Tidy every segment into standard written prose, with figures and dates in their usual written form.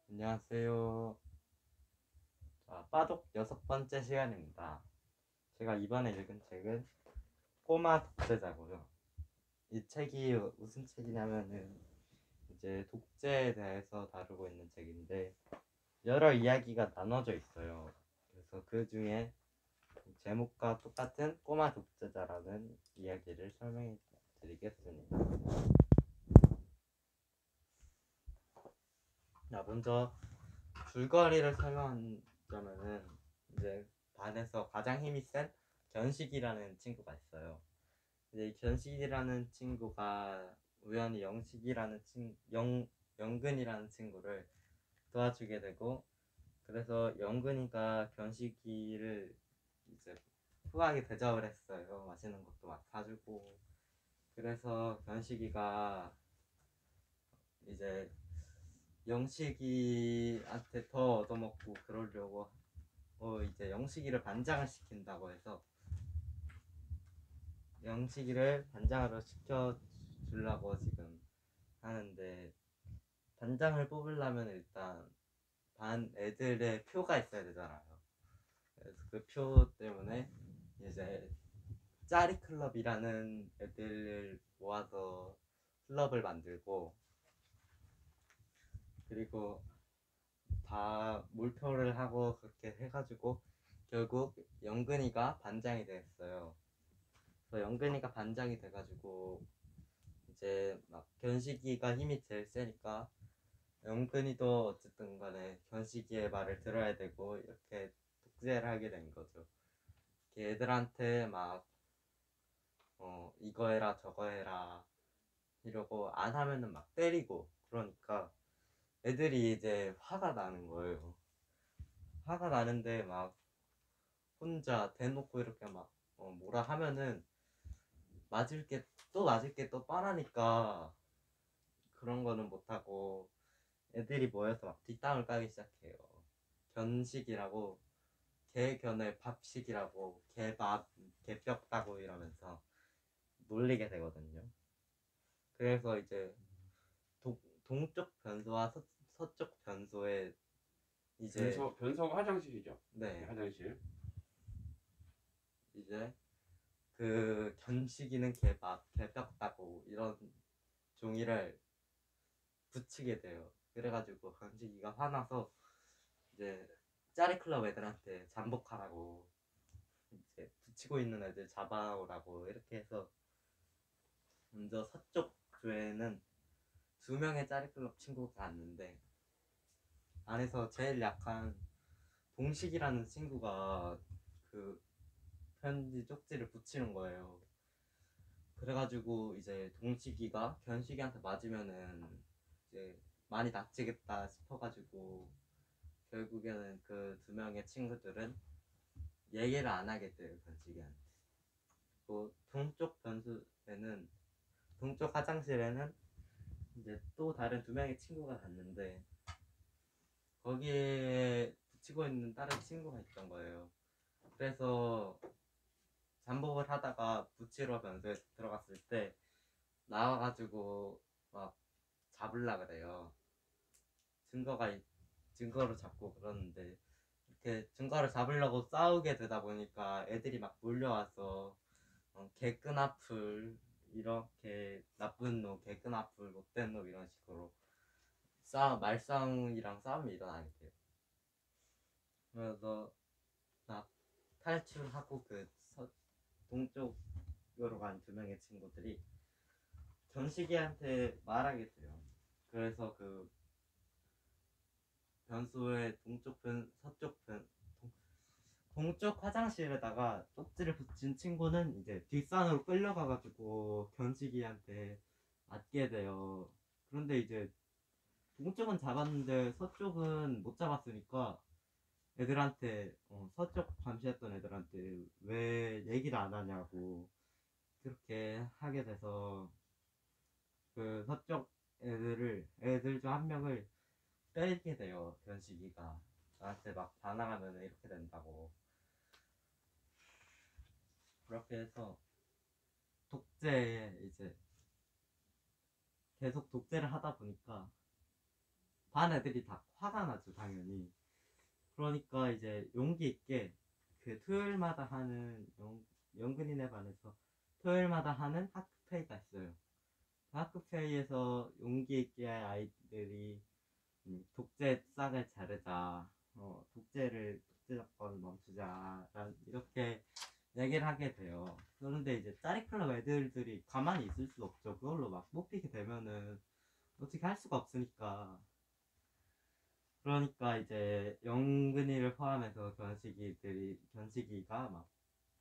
안녕하세요. 자, 빠독 6번째 시간입니다. 제가 이번에 읽은 책은 꼬마 독재자고요. 이 책이 무슨 책이냐면은 이제 독재에 대해서 다루고 있는 책인데 여러 이야기가 나눠져 있어요. 그래서 그 중에 제목과 똑같은 꼬마 독재자라는 이야기를 설명해 드리겠습니다. 자, 먼저 줄거리를 설명하자면은 이제 반에서 가장 힘이 센 견식이라는 친구가 있어요. 이제 이 견식이라는 친구가 우연히 영근이라는 친구를 도와주게 되고, 그래서 영근이가 견식이를 이제 후하게 대접을 했어요. 맛있는 것도 막 사주고. 그래서 견식이가 이제 영식이한테 더 얻어먹고 그러려고 이제 영식이를 반장을 시킨다고 해서 영식이를 반장으로 시켜주려고 지금 하는데, 반장을 뽑으려면 일단 반 애들의 표가 있어야 되잖아요. 그래서 그 표 때문에 이제 짜리 클럽이라는 애들을 모아서 클럽을 만들고, 그리고 다 몰표를 하고 그렇게 해가지고 결국 영근이가 반장이 됐어요. 그래서 영근이가 반장이 돼가지고 이제 막 견식이가 힘이 제일 세니까 영근이도 어쨌든 간에 견식이의 말을 들어야 되고 이렇게 독재를 하게 된 거죠. 애들한테 막 이거 해라 저거 해라 이러고 안 하면은 막 때리고, 그러니까 애들이 이제 화가 나는 거예요. 화가 나는데 막 혼자 대놓고 이렇게 막 뭐라 하면은 맞을 게 또 뻔하니까 그런 거는 못하고 애들이 모여서 막 뒷담을 까기 시작해요. 견식이라고, 개견의 밥식이라고, 개밥 개뼈 따고 이러면서 놀리게 되거든요. 그래서 이제 동쪽 변소와 서쪽 변소에 이제 변소가 화장실이죠. 네, 네, 화장실. 이제 그 견식이는 개밥 개뼈 따고 이런 종이를 붙이게 돼요. 그래가지고 견식이가 화나서 이제 짜리클럽 애들한테 잠복하라고, 이제 붙이고 있는 애들 잡아오라고 이렇게 해서, 먼저 서쪽 조에는 2명의 짜리클럽 친구가 왔는데 안에서 제일 약한 동식이라는 친구가 그 편지 쪽지를 붙이는 거예요. 그래가지고 이제 동식이가 견식이한테 맞으면은 이제 많이 다치겠다 싶어가지고 결국에는 그 2명의 친구들은 얘기를 안 하게 돼요, 견식이한테. 그 동쪽 화장실에는 이제 또 다른 2명의 친구가 갔는데 거기에 붙이고 있는 다른 친구가 있던 거예요. 그래서 잠복을 하다가 붙이러 변소에 들어갔을 때 나와가지고 막 잡으려 그래요. 증거가 증거로 잡고 그러는데, 이렇게 증거를 잡으려고 싸우게 되다 보니까 애들이 막 몰려와서 개끈아풀 이렇게 나쁜 놈, 개끈아풀 못된 놈 이런 식으로 말싸움이랑 싸움이 일어나게 돼요. 그래서 막 탈출하고 동쪽으로 간 2명의 친구들이 견식이한테 말하게 돼요. 그래서 그 변소의 동쪽 화장실에다가 쪽지를 붙인 친구는 이제 뒷산으로 끌려가가지고 견식이한테 맞게 돼요. 그런데 이제 동쪽은 잡았는데 서쪽은 못 잡았으니까 애들한테 서쪽 감시했던 애들한테 왜 얘기를 안 하냐고 그렇게 하게 돼서 그 서쪽 애들 중 한 명을 때리게 돼요. 견식이가 나한테 막 반항하면 이렇게 된다고. 그렇게 해서 독재에 이제 계속 독재를 하다 보니까 반 애들이 다 화가 나죠, 당연히. 그러니까 이제 용기 있게 그 토요일마다 하는 연근이네 반에서 토요일마다 하는 학급회의가 있어요. 그 학급회의에서 용기 있게 아이들이 독재 싹을 자르자, 독재 정권 멈추자, 이렇게 얘기를 하게 돼요. 그런데 이제 짜리클럽 애들들이 가만히 있을 수 없죠. 그걸로 막 뽑히게 되면은 어떻게 할 수가 없으니까. 그러니까 이제 영근이를 포함해서 견식이가 막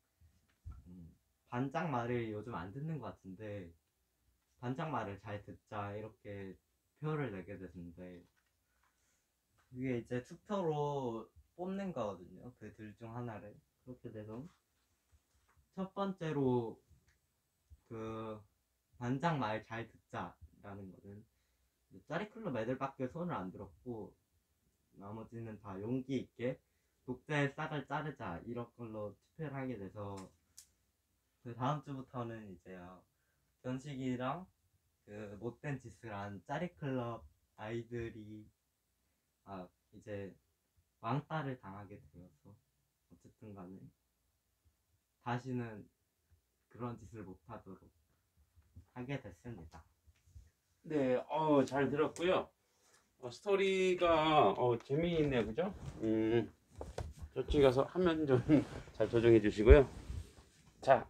반장 말을 요즘 안 듣는 것 같은데 반장 말을 잘 듣자 이렇게 표를 내게 됐는데 이게 이제 투표로 뽑는 거거든요. 그 둘 중 하나를. 그렇게 돼서 첫 번째로 그 반장 말 잘 듣자라는 거는 짜리클럽 애들밖에 손을 안 들었고 나머지는 다 용기 있게 독재의 싹을 자르자 이런 걸로 투표를 하게 돼서 그 다음 주부터는 이제요 견식이랑 그 못된 짓을 한 짜리클럽 아이들이 이제 왕따를 당하게 되어서 어쨌든 간에 다시는 그런 짓을 못하도록 하게 됐습니다. 네, 잘 들었고요. 스토리가 재미있네요, 그죠? 저쪽에 가서 화면 좀 잘 조정해 주시고요. 자,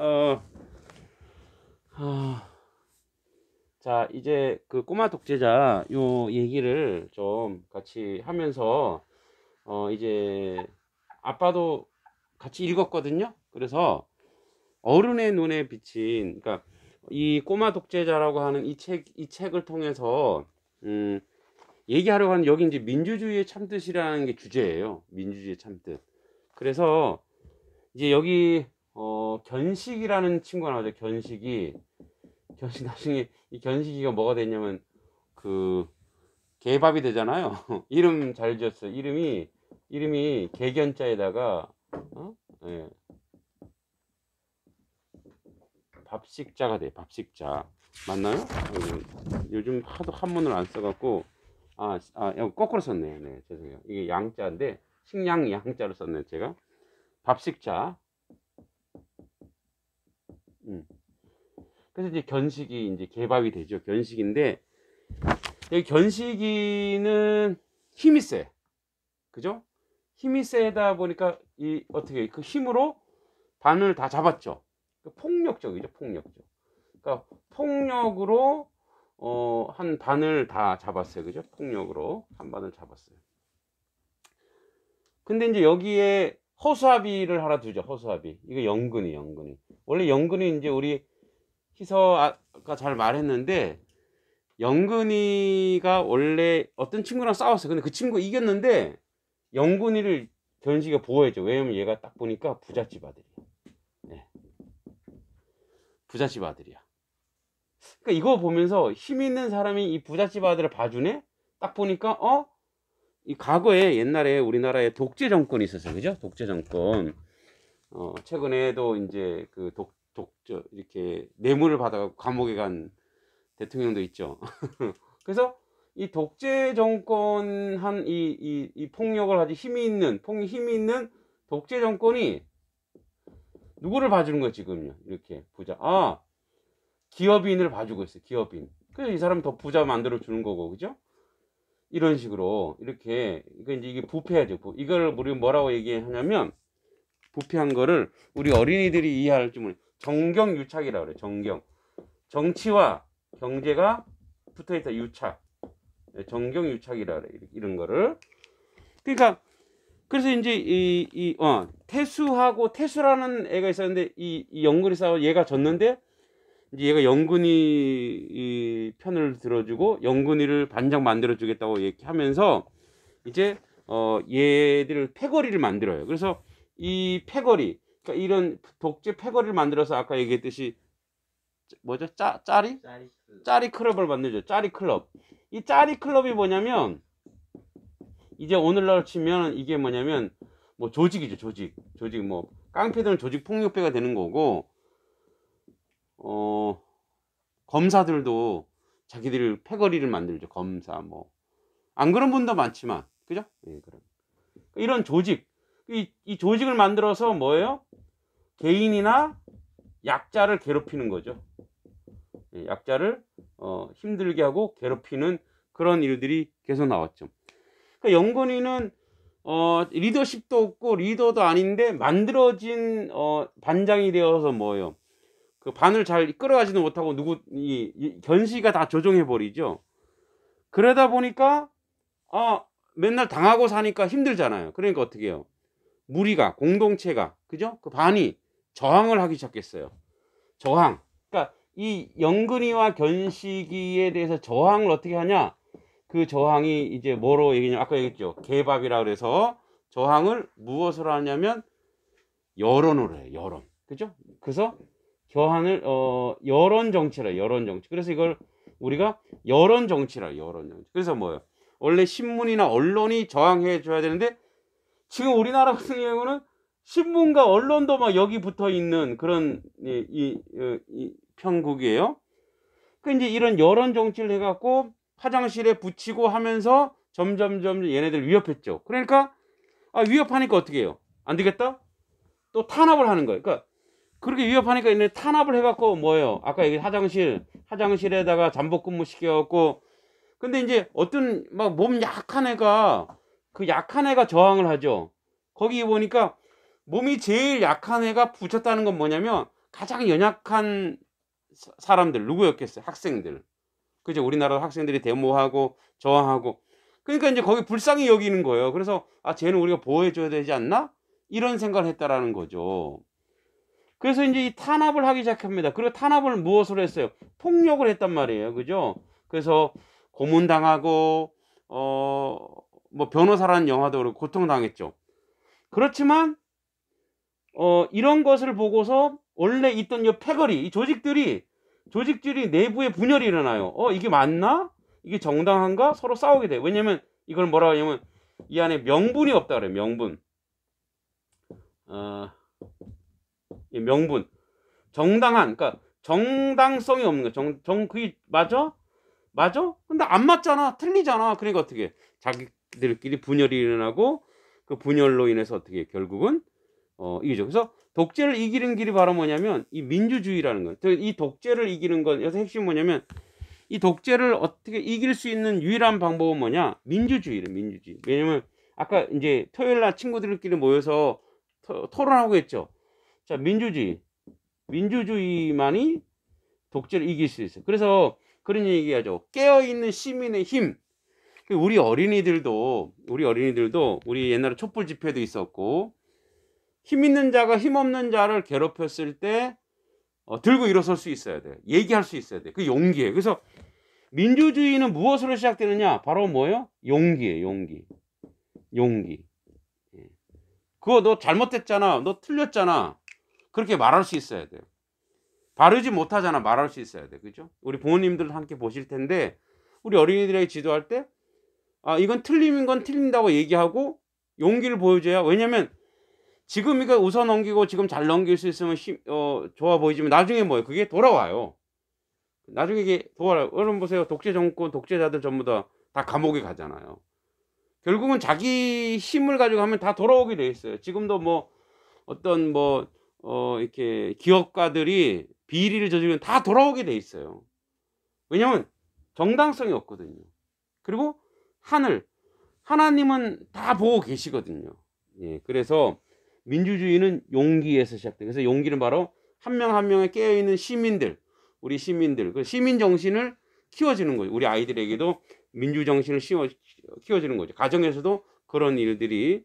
자, 이제 그 꼬마 독재자 요 얘기를 좀 같이 하면서 이제 아빠도 같이 읽었거든요. 그래서 어른의 눈에 비친, 그러니까 이 꼬마 독재자라고 하는 이 책을 통해서 얘기하려고 하는, 여기 이제 민주주의의 참뜻이라는 게 주제예요. 민주주의의 참뜻. 그래서 이제 여기 견식이라는 친구가 나오죠. 견식 나중에 이 견식이가 뭐가 됐냐면 그 개밥이 되잖아요. 이름 잘 지었어요. 이름이 개견자에다가 예. 밥식자가 돼. 밥식자 맞나요? 요즘 하도 한문을 안 써갖고 거꾸로 썼네. 네, 죄송해요. 이게 양자인데 식량 양자로 썼네 제가. 밥식자. 그래서 이제 견식이 이제 개밥이 되죠. 견식인데 여기 견식이는 힘이 세. 그죠? 힘이 세다 보니까 어떻게 그 힘으로 반을 다 잡았죠. 폭력적이죠. 폭력적. 그러니까 폭력으로 한 반을 다 잡았어요. 그죠? 폭력으로 한 반을 잡았어요. 근데 이제 여기에 허수아비를 하나 두죠. 허수아비. 이거 영근이. 원래 영근이 이제 우리 희서가 잘 말했는데 영근이가 원래 어떤 친구랑 싸웠어요. 근데 그 친구 이겼는데 영근이를 견식이가 보호해줘. 왜냐면 얘가 딱 보니까 부잣집 아들이야. 네. 부잣집 아들이야. 그러니까 이거 보면서 힘 있는 사람이 이 부잣집 아들을 봐주네? 딱 보니까 이 과거에 옛날에 우리나라에 독재 정권이 있었어요. 그죠? 독재 정권. 최근에도 이제 그 이렇게 뇌물을 받아서 감옥에 간 대통령도 있죠. 그래서 이 독재 정권 한 이 폭력을 아주 힘이 있는 독재 정권이 누구를 봐주는 거야 지금요? 이렇게 기업인을 봐주고 있어요. 기업인. 그래서 이 사람 더 부자 만들어 주는 거고, 그죠? 이런 식으로 이렇게 이게 부패하죠. 이걸 우리 뭐라고 얘기하냐면 부패한 거를 우리 어린이들이 이해할 줄 모르는 정경유착이라고 그래요. 정치와 경제가 붙어있다. 유착. 정경유착이라 그래. 이런 거를. 그러니까 그래서 이제 태수라는 애가 있었는데 이 영근이 싸워 얘가 졌는데 이제 얘가 영근이 편을 들어주고 영근이를 반장 만들어주겠다고 얘기하면서 이제 얘들을 패거리를 만들어요. 그래서 이 패거리, 그러니까 이런 독재 패거리를 만들어서 아까 얘기했듯이 뭐죠? 짜리 클럽을 만들죠. 짜리 클럽. 이 짜리 클럽이 뭐냐면 이제 오늘날 치면 이게 뭐냐면 뭐 조직이죠. 조직 뭐 깡패들은 조직 폭력배가 되는 거고 검사들도 자기들 패거리를 만들죠. 검사 뭐 안 그런 분도 많지만, 그죠? 예, 그런. 이런 조직, 이 조직을 만들어서 뭐예요? 개인이나 약자를 괴롭히는 거죠. 예, 약자를 힘들게 하고 괴롭히는 그런 일들이 계속 나왔죠. 그러니까 영건이는 리더십도 없고 리더도 아닌데 만들어진 반장이 되어서 뭐예요? 그 반을 잘 이끌어가지도 못하고 견시가 다 조종해 버리죠. 그러다 보니까 맨날 당하고 사니까 힘들잖아요. 그러니까 어떻게 해요? 무리가 공동체가 그죠? 그 반이 저항을 하기 시작했어요. 저항. 그러니까 이 영근이와 견시기에 대해서 저항을 어떻게 하냐? 그 저항이 이제 뭐로 얘기냐? 아까 얘기했죠. 개밥이라 그래서 저항을 무엇으로 하냐면 여론으로 해요. 여론. 그죠? 그래서 저항을 여론 정치라. 여론 정치. 그래서 이걸 우리가 여론 정치라. 여론 정치. 그래서 뭐예요? 원래 신문이나 언론이 저항해 줘야 되는데 지금 우리나라 같은 경우는 신문과 언론도 막 여기 붙어 있는 그런 이 편국이에요. 그 이제 이런 여론 정치를 해갖고 화장실에 붙이고 하면서 점점 얘네들 위협했죠. 그러니까 위협하니까 어떻게 해요? 안 되겠다? 또 탄압을 하는 거예요. 그러니까 그렇게 위협하니까 얘네 탄압을 해갖고 뭐예요? 아까 얘기 화장실에다가 잠복 근무 시켜갖고 근데 이제 어떤 막 몸 약한 애가 그 약한 애가 저항을 하죠. 거기 보니까 몸이 제일 약한 애가 붙였다는 건 뭐냐면 가장 연약한 사람들 누구였겠어요? 학생들. 그죠? 우리나라 학생들이 데모하고 저항하고 그러니까 이제 거기 불쌍히 여기는 거예요. 그래서 쟤는 우리가 보호해줘야 되지 않나? 이런 생각을 했다라는 거죠. 그래서 이제 이 탄압을 하기 시작합니다. 그리고 탄압을 무엇으로 했어요? 폭력을 했단 말이에요. 그죠? 그래서 고문당하고 뭐 변호사라는 영화도 그렇고 고통당했죠. 그렇지만 이런 것을 보고서 원래 있던 이 패거리, 이 조직들이 내부에 분열이 일어나요. 이게 맞나? 이게 정당한가? 서로 싸우게 돼요. 왜냐면 이걸 뭐라 하냐면 이 안에 명분이 없다 그래요. 명분. 명분. 정당한, 그러니까 정당성이 없는 거야. 그게 맞아? 맞아? 근데 안 맞잖아. 틀리잖아. 그러니까 어떻게 해? 자기들끼리 분열이 일어나고 그 분열로 인해서 어떻게 해? 결국은 이기죠. 그래서 독재를 이기는 길이 바로 뭐냐면 이 민주주의라는 거예요. 이 독재를 이기는 건 여기서 핵심이 뭐냐면 이 독재를 어떻게 이길 수 있는 유일한 방법은 뭐냐? 민주주의래. 민주주의. 왜냐면 아까 이제 토요일 날 친구들끼리 모여서 토론하고 했죠. 자, 민주주의만이 독재를 이길 수 있어요. 그래서 그런 얘기하죠. 깨어있는 시민의 힘. 우리 어린이들도 우리 옛날에 촛불 집회도 있었고 힘 있는 자가 힘 없는 자를 괴롭혔을 때 들고 일어설 수 있어야 돼. 얘기할 수 있어야 돼. 그 용기예요. 그래서 민주주의는 무엇으로 시작되느냐? 바로 뭐예요? 용기예요. 용기. 그거 너 잘못됐잖아. 너 틀렸잖아. 그렇게 말할 수 있어야 돼요. 바르지 못하잖아. 말할 수 있어야 돼. 그죠? 우리 부모님들도 함께 보실 텐데 우리 어린이들에게 지도할 때 이건 틀린 건 틀린다고 얘기하고 용기를 보여줘야. 왜냐면 지금 이거 웃어 넘기고 지금 잘 넘길 수 있으면 좋아 보이지만 나중에 뭐예요? 그게 돌아와요. 나중에 이게 돌아와요. 여러분 보세요. 독재 정권, 독재자들 전부 다 감옥에 가잖아요. 결국은 자기 힘을 가지고 하면 다 돌아오게 돼 있어요. 지금도 뭐 어떤 이렇게 기업가들이 비리를 저지르면 다 돌아오게 돼 있어요. 왜냐면 정당성이 없거든요. 그리고 하나님은 다 보고 계시거든요. 예, 그래서 민주주의는 용기에서 시작돼요. 그래서 용기는 바로 한 명 한 명에 깨어있는 우리 시민들, 그 시민 정신을 키워주는 거예요. 우리 아이들에게도 민주 정신을 키워주는 거죠. 가정에서도 그런 일들을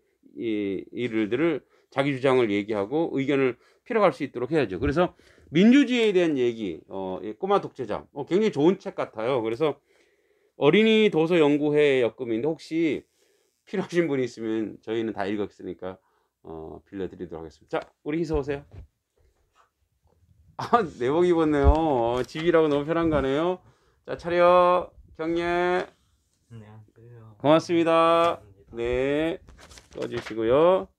자기 주장을 얘기하고 의견을 필요할 수 있도록 해야죠. 그래서 민주주의에 대한 얘기, 꼬마 독재자, 굉장히 좋은 책 같아요. 그래서 어린이 도서 연구회 역금인데 혹시 필요하신 분이 있으면 저희는 다 읽었으니까 빌려드리도록 하겠습니다. 자, 우리 희서 오세요. 내복 입었네요. 집이라고 너무 편한 거네요. 자, 차려. 경례. 안녕하세요. 고맙습니다. 네, 꺼주시고요.